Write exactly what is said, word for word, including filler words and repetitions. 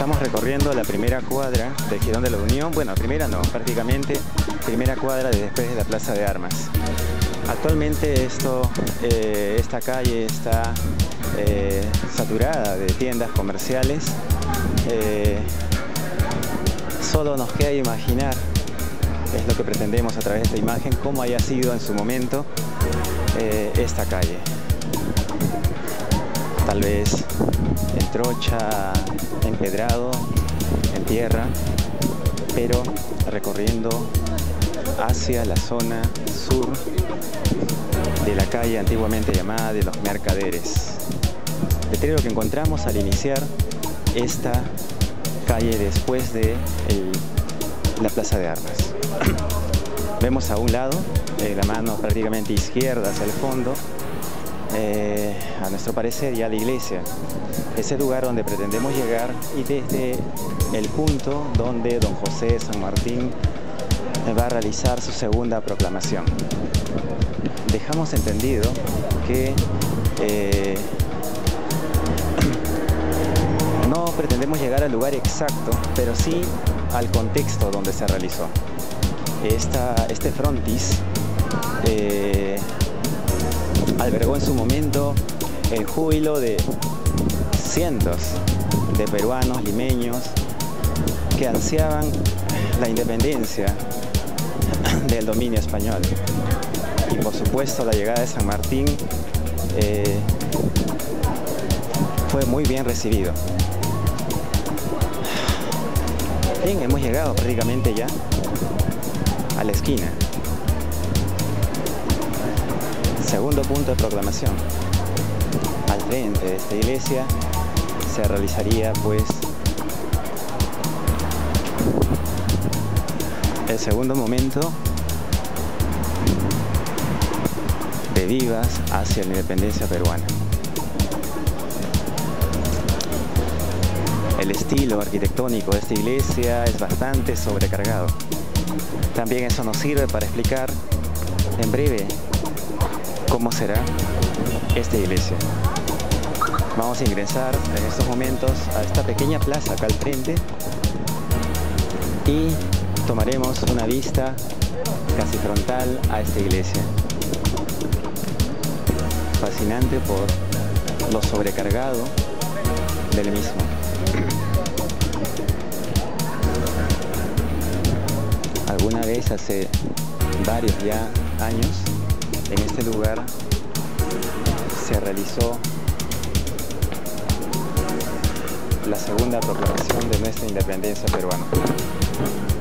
Estamos recorriendo la primera cuadra del Jirón de la Unión. Bueno, primera no, prácticamente primera cuadra de después de la Plaza de Armas. Actualmente esto, eh, esta calle está eh, saturada de tiendas comerciales. Eh, solo nos queda imaginar, es lo que pretendemos a través de esta imagen, cómo haya sido en su momento eh, esta calle. Tal vez en trocha, empedrado, en tierra, pero recorriendo hacia la zona sur de la calle antiguamente llamada de los Mercaderes. Letrero que encontramos al iniciar esta calle después de el, la Plaza de Armas. Vemos a un lado, eh, la mano prácticamente izquierda hacia el fondo, eh, a nuestro parecer ya la iglesia. Es el lugar donde pretendemos llegar y desde el punto donde don José San Martín va a realizar su segunda proclamación. Dejamos entendido que eh, no pretendemos llegar al lugar exacto, pero sí al contexto donde se realizó. Esta, este frontis eh, albergó en su momento el júbilo de cientos de peruanos, limeños, que ansiaban la independencia del dominio español. Y por supuesto la llegada de San Martín eh, fue muy bien recibido. Bien, hemos llegado prácticamente ya a la esquina. Segundo punto de proclamación. Al frente de esta iglesia se realizaría pues el segundo momento de vivas hacia la independencia peruana. El estilo arquitectónico de esta iglesia es bastante sobrecargado. También eso nos sirve para explicar en breve cómo será esta iglesia. Vamos a ingresar en estos momentos a esta pequeña plaza acá al frente y tomaremos una vista casi frontal a esta iglesia. Fascinante por lo sobrecargado del mismo. Alguna vez hace varios ya años en este lugar se realizó la segunda proclamación de nuestra independencia peruana.